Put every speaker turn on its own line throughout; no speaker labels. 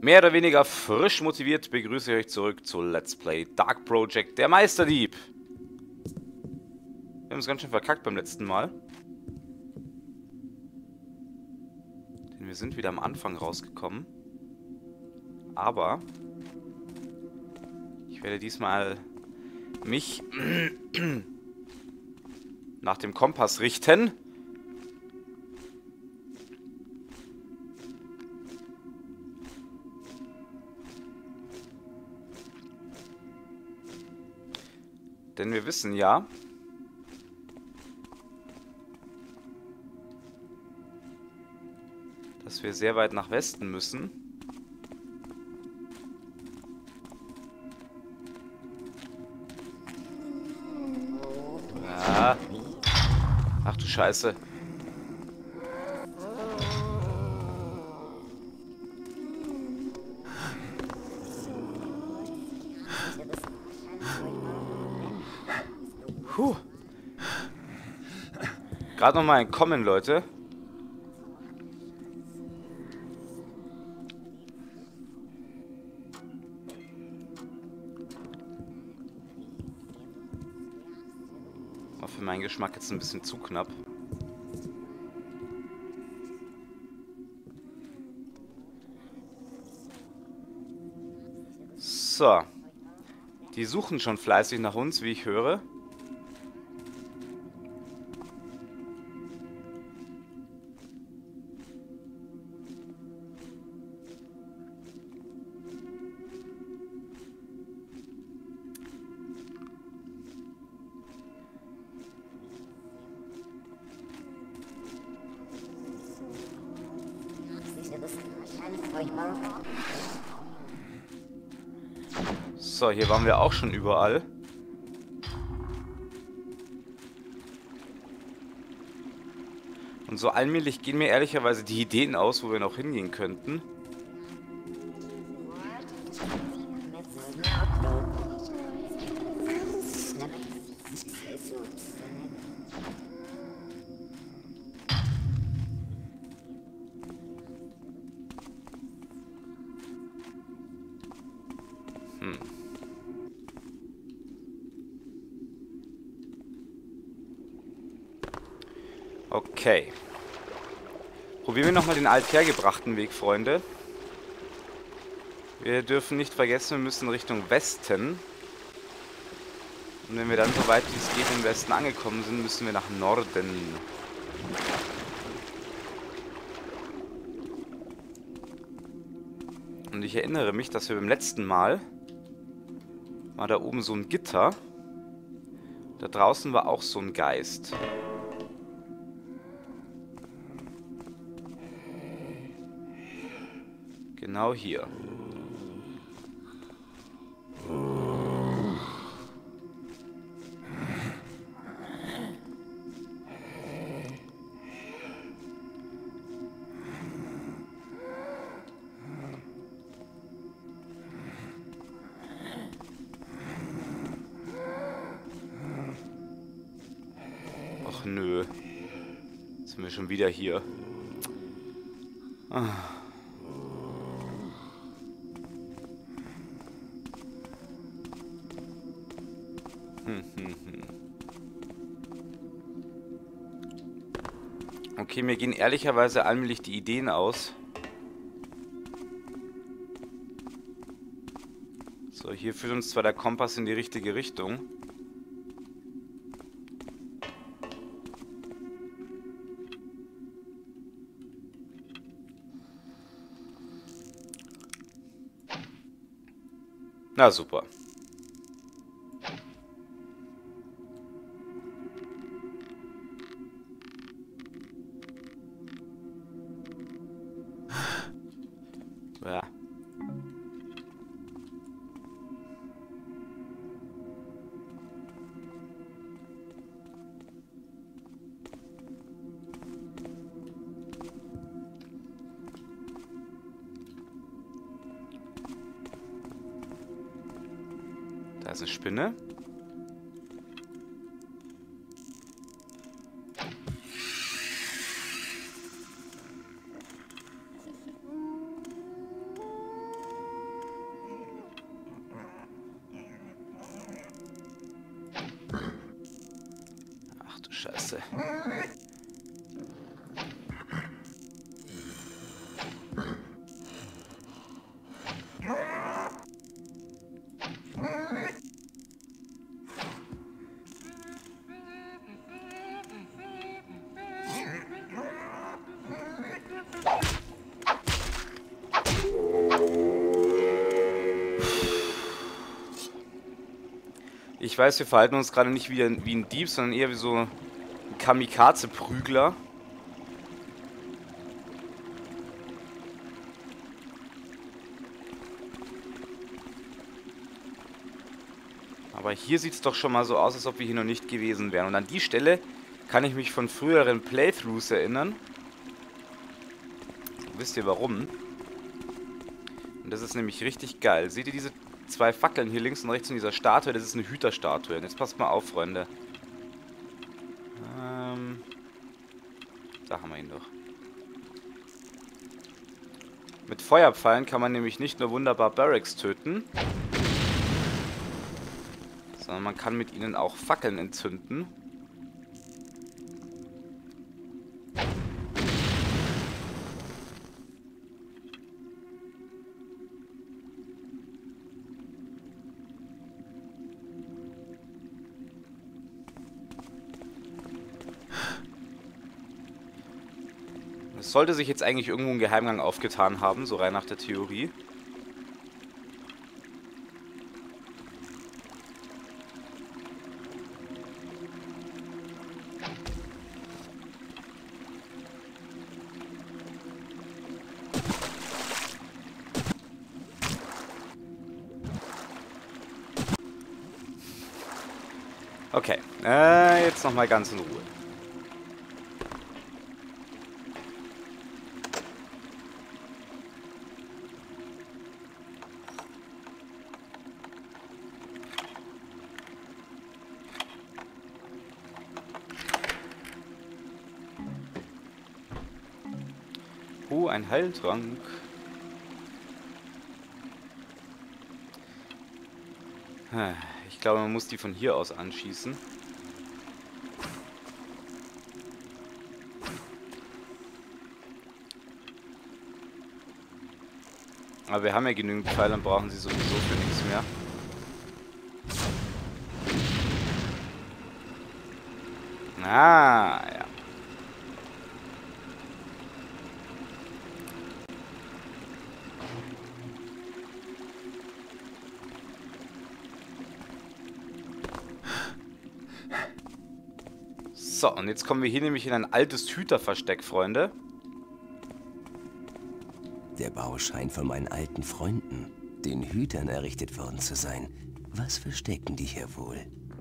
Mehr oder weniger frisch motiviert begrüße ich euch zurück zu Let's Play Dark Project, der Meisterdieb. Wir haben es ganz schön verkackt beim letzten Mal. Denn wir sind wieder am Anfang rausgekommen. Aber ich werde diesmal mich nach dem Kompass richten. Denn wir wissen ja, dass wir sehr weit nach Westen müssen. Ja. Ach du Scheiße. Puh. Gerade nochmal ein Kommen, Leute. War für meinen Geschmack jetzt ein bisschen zu knapp. So. Die suchen schon fleißig nach uns, wie ich höre. So, hier waren wir auch schon überall. Und so allmählich gehen mir ehrlicherweise die Ideen aus, wo wir noch hingehen könnten. Okay. Probieren wir nochmal den althergebrachten Weg, Freunde. Wir dürfen nicht vergessen, wir müssen Richtung Westen. Und wenn wir dann so weit wie es geht im Westen angekommen sind, müssen wir nach Norden. Und ich erinnere mich, dass wir beim letzten Mal war da oben so ein Gitter. Da draußen war auch so ein Geist. Genau hier. Och nö. Jetzt sind wir schon wieder hier. Ah. Okay, mir gehen ehrlicherweise allmählich die Ideen aus. So, hier führt uns zwar der Kompass in die richtige Richtung. Na super. Ja. Da ist eine Spinne. Klasse. Ich weiß, wir verhalten uns gerade nicht wie ein Dieb, sondern eher wie so ein Kamikaze-Prügler. Aber hier sieht es doch schon mal so aus, als ob wir hier noch nicht gewesen wären. Und an die Stelle kann ich mich von früheren Playthroughs erinnern. Wisst ihr warum? Und das ist nämlich richtig geil. Seht ihr diese zwei Fackeln hier links und rechts in dieser Statue? Das ist eine Hüterstatue. Und jetzt passt mal auf, Freunde. Da haben wir ihn doch. Mit Feuerpfeilen kann man nämlich nicht nur wunderbar Barracks töten, sondern man kann mit ihnen auch Fackeln entzünden. Es sollte sich jetzt eigentlich irgendwo ein Geheimgang aufgetan haben, so rein nach der Theorie. Okay, jetzt nochmal ganz in Ruhe. Ein Heiltrank. Ich glaube, man muss die von hier aus anschießen. Aber wir haben ja genügend Pfeile und brauchen sie sowieso für nichts mehr. Ah, ja. So, und jetzt kommen wir hier nämlich in ein altes Hüterversteck, Freunde.
Der Bau scheint von meinen alten Freunden, den Hütern, errichtet worden zu sein. Was verstecken die hier wohl?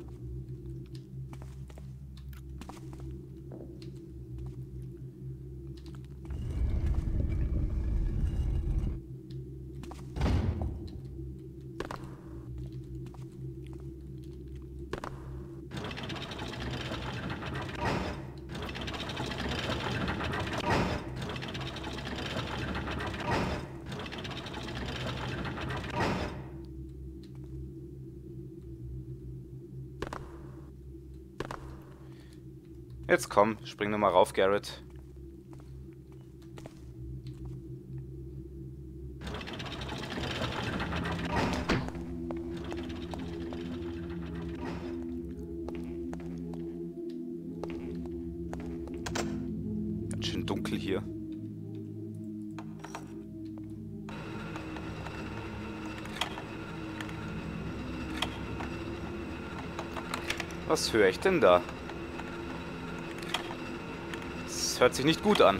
Jetzt komm, spring nur mal rauf, Garrett. Ganz schön dunkel hier. Was höre ich denn da? Das hört sich nicht gut an.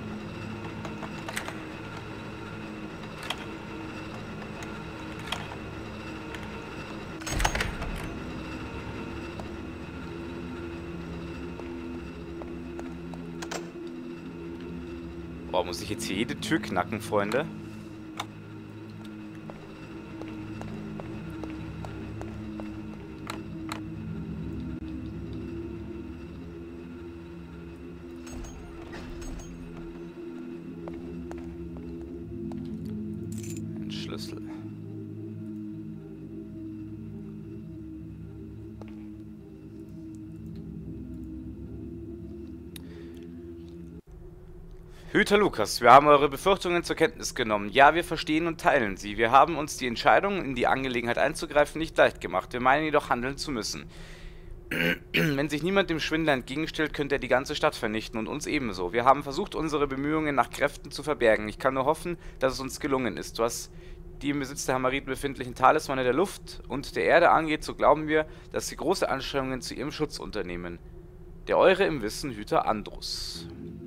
Oh, muss ich jetzt hier jede Tür knacken, Freunde? Schlüssel. Hüter Lukas, wir haben eure Befürchtungen zur Kenntnis genommen. Ja, wir verstehen und teilen sie. Wir haben uns die Entscheidung, in die Angelegenheit einzugreifen, nicht leicht gemacht. Wir meinen jedoch handeln zu müssen. Wenn sich niemand dem Schwindler entgegenstellt, könnte er die ganze Stadt vernichten und uns ebenso. Wir haben versucht, unsere Bemühungen nach Kräften zu verbergen. Ich kann nur hoffen, dass es uns gelungen ist. Was die im Besitz der Hamariten befindlichen Talismane der Luft und der Erde angeht, so glauben wir, dass sie große Anstrengungen zu ihrem Schutz unternehmen. Der eure im Wissen Hüter Andrus.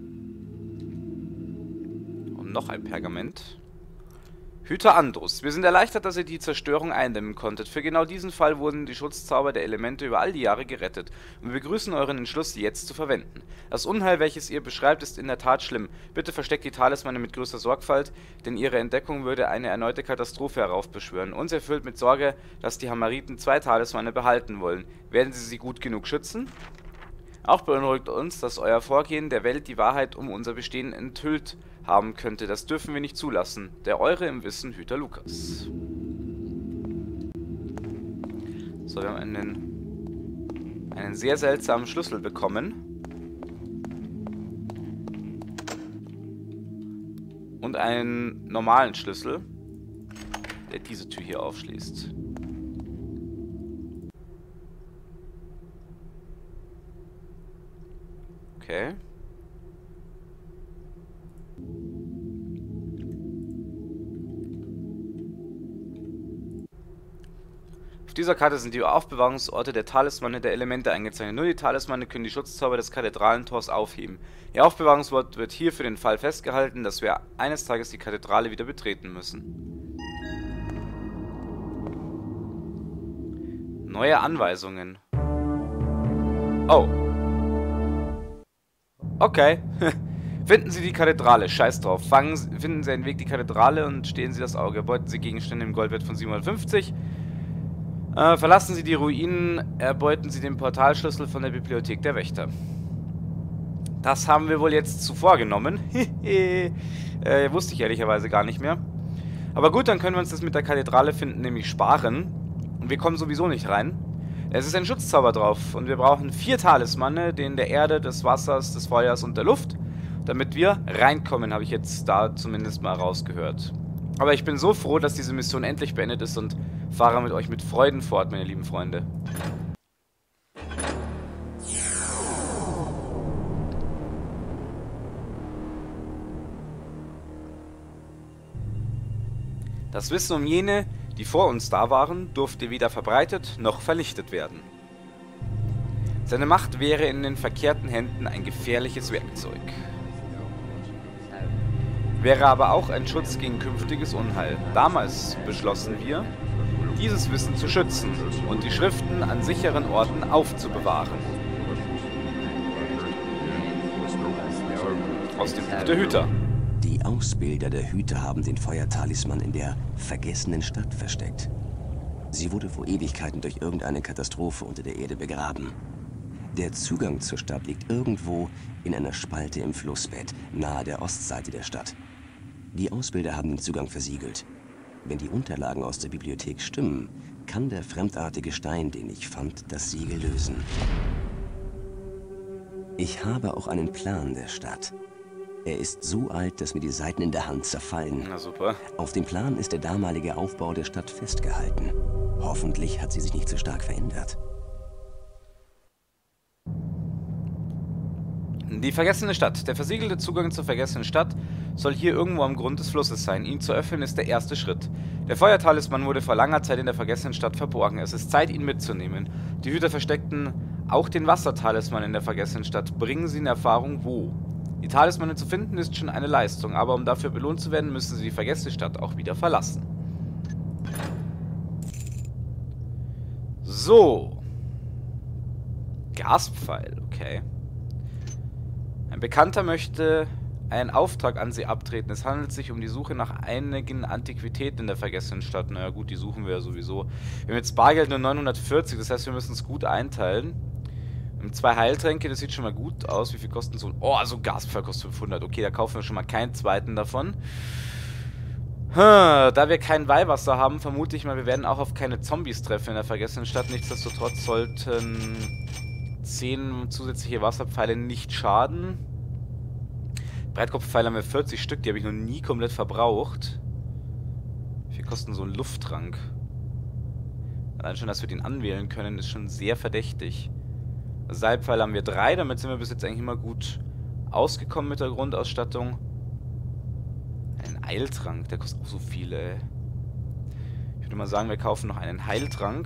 Und noch ein Pergament. Hüter Andrus, wir sind erleichtert, dass ihr die Zerstörung eindämmen konntet. Für genau diesen Fall wurden die Schutzzauber der Elemente über all die Jahre gerettet. Und wir begrüßen euren Entschluss, sie jetzt zu verwenden. Das Unheil, welches ihr beschreibt, ist in der Tat schlimm. Bitte versteckt die Talismane mit größter Sorgfalt, denn ihre Entdeckung würde eine erneute Katastrophe heraufbeschwören. Uns erfüllt mit Sorge, dass die Hamariten 2 Talismane behalten wollen. Werden sie gut genug schützen? Auch beunruhigt uns, dass euer Vorgehen der Welt die Wahrheit um unser Bestehen enthüllt haben könnte. Das dürfen wir nicht zulassen. Der eure im Wissen Hüter Lukas. So, wir haben einen sehr seltsamen Schlüssel bekommen. Und einen normalen Schlüssel, der diese Tür hier aufschließt. Okay. Auf dieser Karte sind die Aufbewahrungsorte der Talismane der Elemente eingezeichnet. Nur die Talismane können die Schutzzauber des Kathedralentors aufheben. Ihr Aufbewahrungsort wird hier für den Fall festgehalten, dass wir eines Tages die Kathedrale wieder betreten müssen. Neue Anweisungen. Oh. Okay. Finden Sie die Kathedrale, scheiß drauf. Finden Sie einen Weg die Kathedrale und stehlen Sie das Auge. Erbeuten Sie Gegenstände im Goldwert von 750. Verlassen Sie die Ruinen, erbeuten Sie den Portalschlüssel von der Bibliothek der Wächter. Das haben wir wohl jetzt zuvor genommen. Wusste ich ehrlicherweise gar nicht mehr. Aber gut, dann können wir uns das mit der Kathedrale finden, nämlich sparen. Und wir kommen sowieso nicht rein. Es ist ein Schutzzauber drauf und wir brauchen 4 Talismane, den der Erde, des Wassers, des Feuers und der Luft, damit wir reinkommen, habe ich jetzt da zumindest mal rausgehört. Aber ich bin so froh, dass diese Mission endlich beendet ist und fahre mit euch mit Freuden fort, meine lieben Freunde. Das Wissen um jene, die vor uns da waren, durfte weder verbreitet noch vernichtet werden. Seine Macht wäre in den verkehrten Händen ein gefährliches Werkzeug. Wäre aber auch ein Schutz gegen künftiges Unheil. Damals beschlossen wir, dieses Wissen zu schützen und die Schriften an sicheren Orten aufzubewahren. Aus dem Buch der Hüter.
Die Ausbilder der Hüter haben den Feuertalisman in der vergessenen Stadt versteckt. Sie wurde vor Ewigkeiten durch irgendeine Katastrophe unter der Erde begraben. Der Zugang zur Stadt liegt irgendwo in einer Spalte im Flussbett, nahe der Ostseite der Stadt. Die Ausbilder haben den Zugang versiegelt. Wenn die Unterlagen aus der Bibliothek stimmen, kann der fremdartige Stein, den ich fand, das Siegel lösen. Ich habe auch einen Plan der Stadt. Er ist so alt, dass mir die Seiten in der Hand zerfallen.
Na super.
Auf dem Plan ist der damalige Aufbau der Stadt festgehalten. Hoffentlich hat sie sich nicht so stark verändert.
Die vergessene Stadt. Der versiegelte Zugang zur vergessenen Stadt soll hier irgendwo am Grund des Flusses sein. Ihn zu öffnen ist der erste Schritt. Der Feuertalisman wurde vor langer Zeit in der vergessenen Stadt verborgen. Es ist Zeit, ihn mitzunehmen. Die Hüter versteckten auch den Wassertalisman in der vergessenen Stadt. Bringen Sie in Erfahrung, wo. Die Talismane zu finden ist schon eine Leistung, aber um dafür belohnt zu werden, müssen Sie die vergessene Stadt auch wieder verlassen. So. Gaspfeil, okay. Ein Bekannter möchte einen Auftrag an Sie abtreten. Es handelt sich um die Suche nach einigen Antiquitäten in der vergessenen Stadt. Naja gut, die suchen wir ja sowieso. Wir haben jetzt Bargeld nur 940, das heißt, wir müssen es gut einteilen. Wir haben 2 Heiltränke, das sieht schon mal gut aus. Wie viel kosten so? Oh, also Gaspfeil kostet 500. Okay, da kaufen wir schon mal keinen zweiten davon. Da wir kein Weihwasser haben, vermute ich mal, wir werden auch auf keine Zombies treffen in der vergessenen Stadt. Nichtsdestotrotz sollten 10 zusätzliche Wasserpfeile nicht schaden. Breitkopfpfeile haben wir 40 Stück, die habe ich noch nie komplett verbraucht. Wie viel kosten so ein Lufttrank? Allein schon, dass wir den anwählen können, ist schon sehr verdächtig. Seilpfeile haben wir 3, damit sind wir bis jetzt eigentlich immer gut ausgekommen mit der Grundausstattung. Ein Eiltrank, der kostet auch so viel, ey. Ich würde mal sagen, wir kaufen noch einen Heiltrank.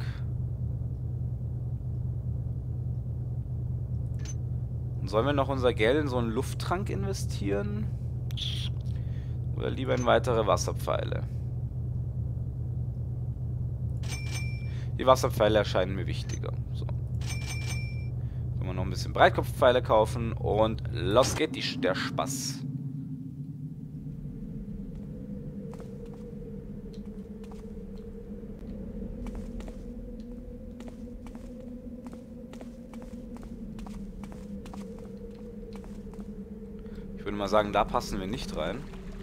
Und sollen wir noch unser Geld in so einen Lufttrank investieren? Oder lieber in weitere Wasserpfeile? Die Wasserpfeile erscheinen mir wichtiger. So. Können wir noch ein bisschen Breitkopfpfeile kaufen und los geht der Spaß. Ich würde mal sagen, da passen wir nicht rein.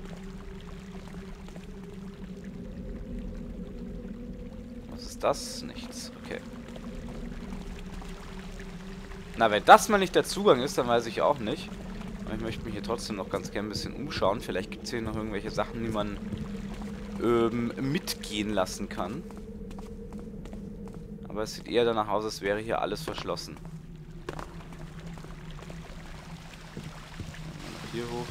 Was ist das? Nichts. Okay. Na, wenn das mal nicht der Zugang ist, dann weiß ich auch nicht. Aber ich möchte mich hier trotzdem noch ganz gerne ein bisschen umschauen. Vielleicht gibt es hier noch irgendwelche Sachen, die man mitgehen lassen kann. Aber es sieht eher danach aus, als wäre hier alles verschlossen. Hier hoch.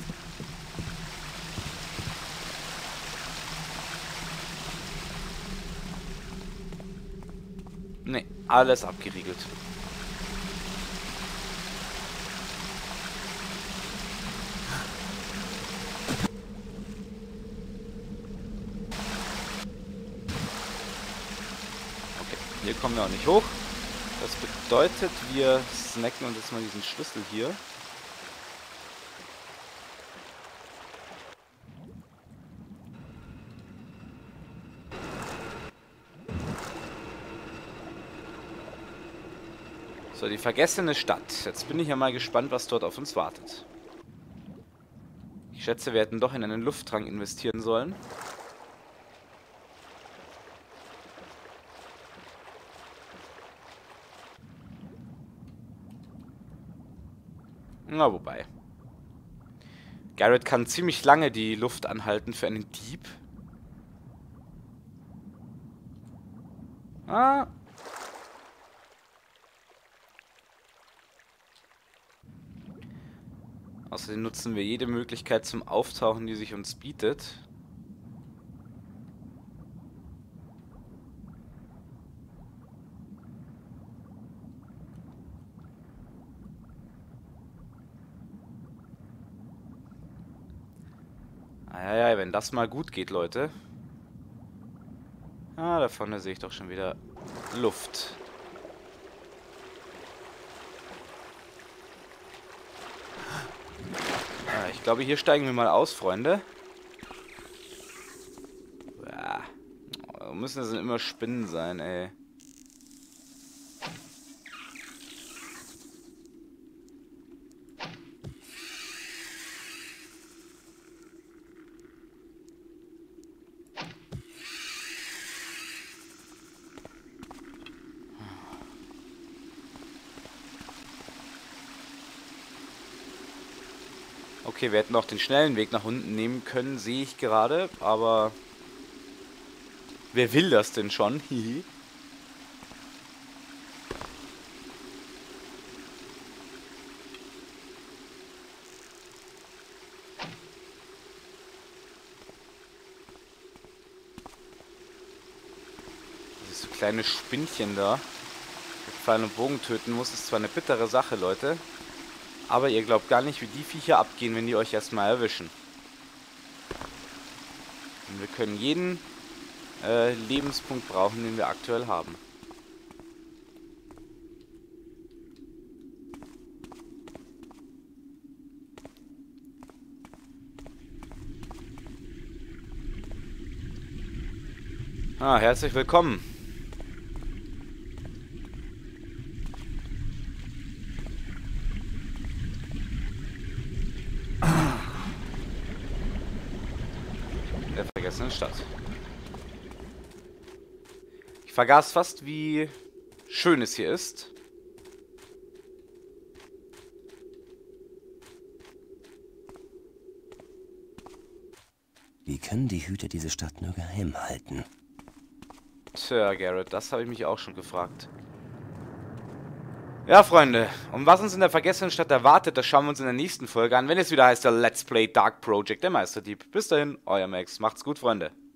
Ne, alles abgeriegelt. Okay, hier kommen wir auch nicht hoch. Das bedeutet, wir snacken uns jetzt mal diesen Schlüssel hier. So, die vergessene Stadt. Jetzt bin ich ja mal gespannt, was dort auf uns wartet. Ich schätze, wir hätten doch in einen Lufttrank investieren sollen. Na, wobei. Garrett kann ziemlich lange die Luft anhalten für einen Dieb. Ah. Außerdem nutzen wir jede Möglichkeit zum Auftauchen, die sich uns bietet. Eieiei, wenn das mal gut geht, Leute. Ah, da vorne sehe ich doch schon wieder Luft. Ich glaube, hier steigen wir mal aus, Freunde. Ja. Müssen das denn immer Spinnen sein, ey. Okay, wir hätten auch den schnellen Weg nach unten nehmen können, sehe ich gerade, aber wer will das denn schon? Hihi. Dieses so kleine Spinnchen da, mit Pfeil und Bogen töten muss, ist zwar eine bittere Sache, Leute. Aber ihr glaubt gar nicht, wie die Viecher abgehen, wenn die euch erstmal erwischen. Und wir können jeden Lebenspunkt brauchen, den wir aktuell haben. Ah, herzlich willkommen. Der vergessenen Stadt. Ich vergaß fast, wie schön es hier ist.
Wie können die Hüter diese Stadt nur geheim halten?
Tja, Garrett, das habe ich mich auch schon gefragt. Ja, Freunde, und was uns in der vergessenen Stadt erwartet, das schauen wir uns in der nächsten Folge an, wenn es wieder heißt, der Let's Play Dark Project, der Meisterdieb. Bis dahin, euer Max. Macht's gut, Freunde.